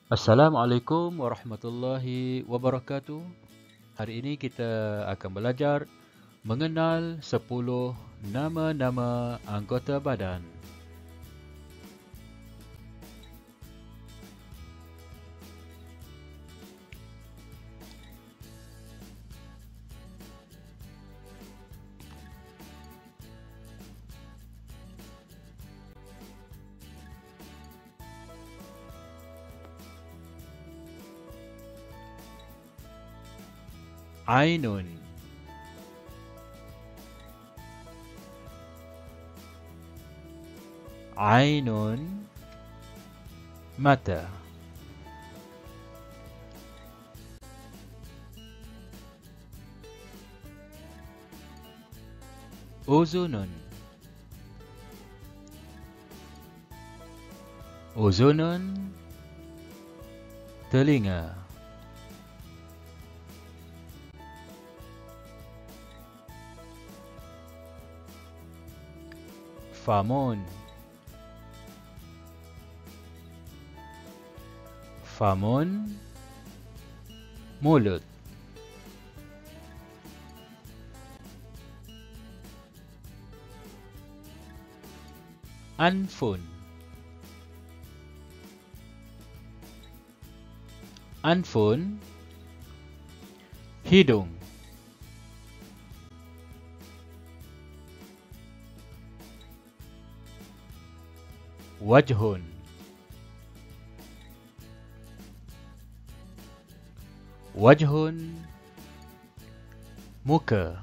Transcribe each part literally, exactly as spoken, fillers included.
Assalamualaikum warahmatullahi wabarakatuh. Hari ini kita akan belajar mengenal sepuluh nama-nama anggota badan. Ainun, Ainun, mata. Uzunun, Uzunun, telinga. Famun, Famun, mulut. Anfun, Anfun, hidung. Wajhun, Wajhun, muka.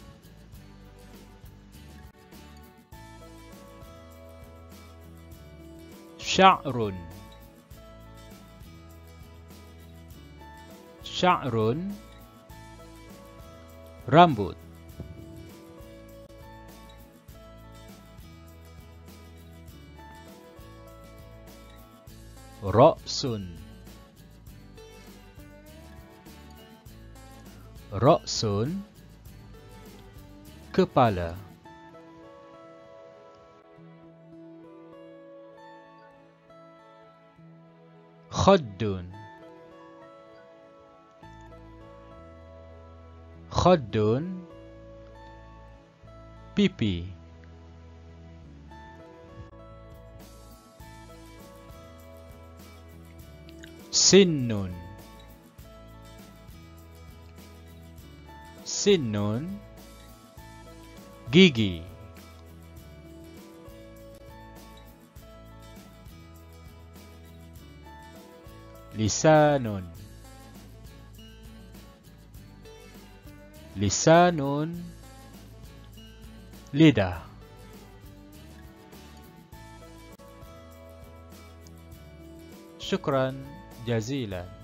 Sya'run, Sya'run, rambut. Ra'sun, Ra'sun, kepala. Khaddun, Khaddun, pipi. Sinnun, Sinnun, gigi. Lisanun, Lisanun, lidah. Syukran jazilan.